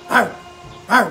Arr! Arr!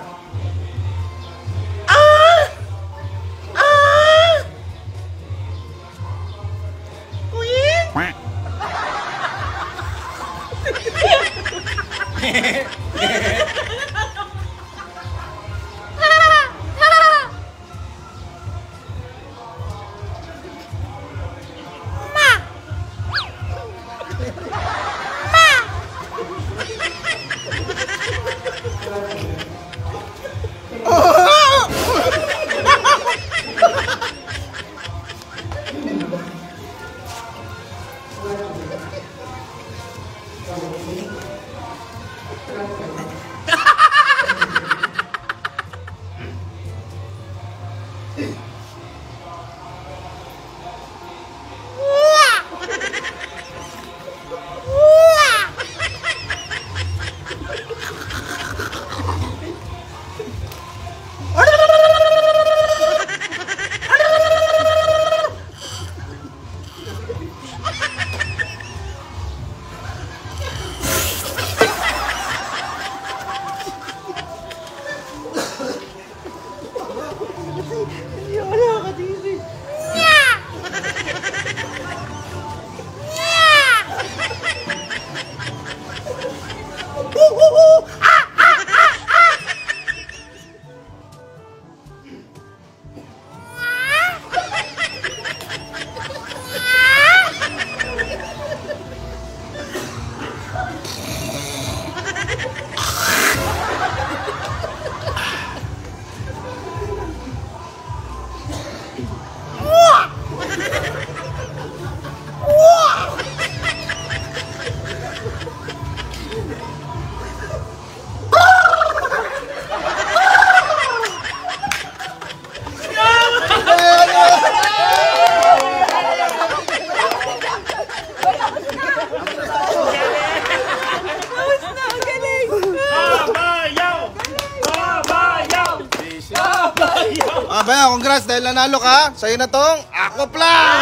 Baya, congrats dahil nanalo ka. Sa'yo na tong Aqua Plus!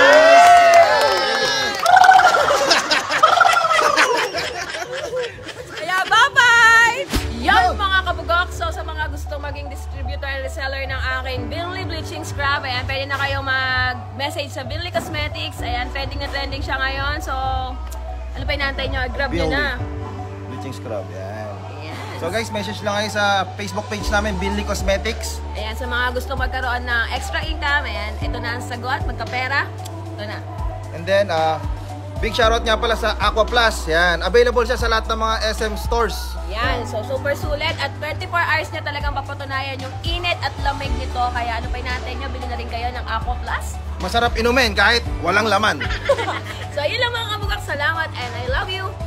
Kaya bye-bye! Yan mga kabugok. So sa mga gustong maging distributor and reseller ng aking Binley Bleaching Scrub, ayan, pwede na kayong mag-message sa Binley Cosmetics. Ayan, trending na trending siya ngayon. So, ano pa inaantay nyo? Grab nyo na. Bleaching Scrub, yan. So guys, message lang kayo sa Facebook page namin, Binley Cosmetics. Ayan, sa mga gusto magkaroon ng extra income, ayan, ito na ang sagot, magkapera, ito na. And then, big shoutout nga pala sa Aqua Plus. Yan, available siya sa lahat ng mga SM stores. Yan, so super sulit at 24 hours niya talagang papatunayan yung init at lamig nito. Kaya ano pa natin nyo, bilhin na rin kayo ng Aqua Plus. Masarap inumin kahit walang laman. So yun lang mga kabugak, salamat and I love you.